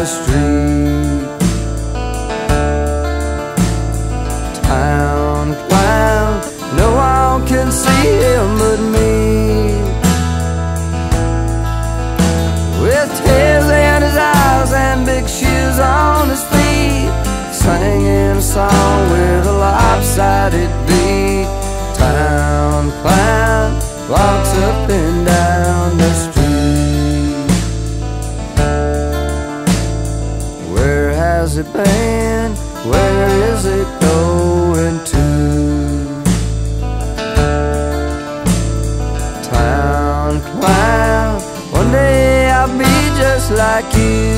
the street. Town clown, no one can see him but me. With tears in his eyes and big shoes on his feet, singing a song with a lopsided beat. Town clown walks up and down the street. Where has it been? Where is it going to? Town clown, one day I'll be just like you.